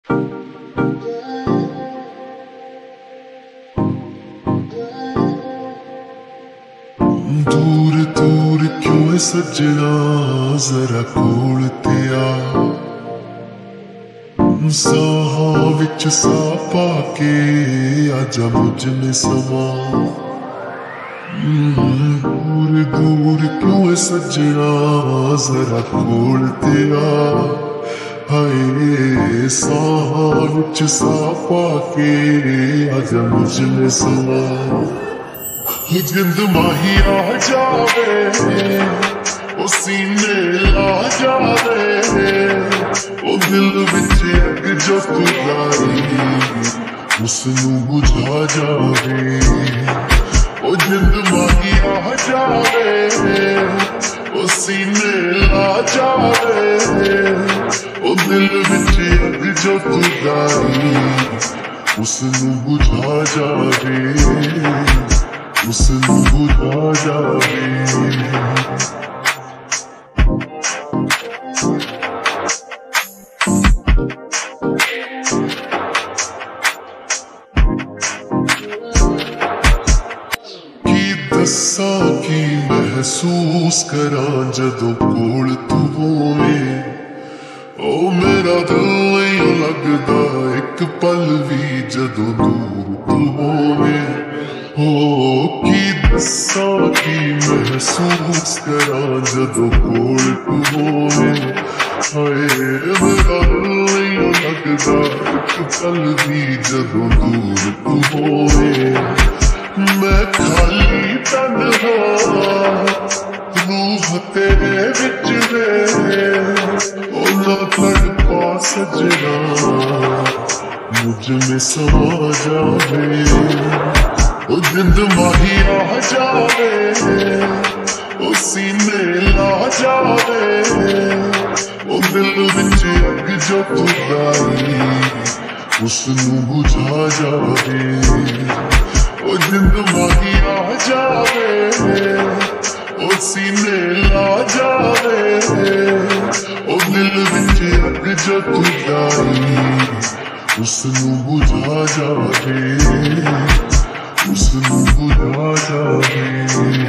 दूर दूर क्यों है सजना, जरा कोल ते आ। साहां विच साह पाके आजा मुझ में समा। दूर दूर क्यों है सजना, जरा कोल ते आ। हाय साहां विच साह पाके आजा मुझ में समा। जिंद माही आ जावे, ओ सीने ला जावे, ओ दिल विच अग जो तू लाई उसनू बुझा जावे। ओ जिंद माही आ जावे, ओ सीने ला जावे, ओ दिल विच अग जो तू लाई उसनू बुझा जावे, उसनू बुझा जावे। दस्सां की महसूस करां जदों कोल तू होवे। ओ मेरा दिल नहीं लगदा एक पल भी जदों दूर तू होवे। ओ की दस्सां की महसूस करां जदों कोल तू होवे। हाय मेरा दिल नहीं लगदा एक पल भी जदों दूर तू होवे। मैं खाली तन्हा रूह तेरे विच वे, ओ ना तड़पा सजना मुझ में समा जावे। ओ जिंद माही आ जावे, ओ सीने ला जावे, ओ दिल विच अग जो तू लाई उसनू बुझा जावे। ओ जिंद माही आ जावे, ओ सीने ला जावे, ओ दिल विच अग जो तू लाई उसनू बुझा जावे, उसनू बुझा जावे।